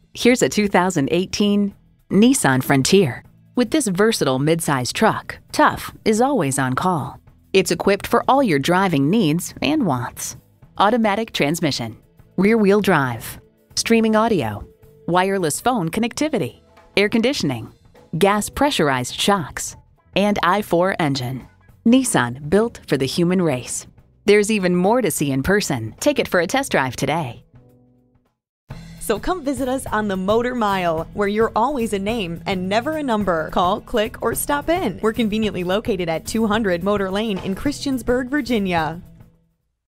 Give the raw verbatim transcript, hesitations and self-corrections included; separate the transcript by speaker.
Speaker 1: Here's a two thousand eighteen Nissan Frontier. With this versatile midsize truck, tough is always on call. It's equipped for all your driving needs and wants. Automatic transmission, rear-wheel drive, streaming audio, wireless phone connectivity, air conditioning, gas pressurized shocks, and I four engine. Nissan, built for the human race. There's even more to see in person. Take it for a test drive today.
Speaker 2: So come visit us on the Motor Mile, where you're always a name and never a number. Call, click, or stop in. We're conveniently located at two hundred Motor Lane in Christiansburg, Virginia.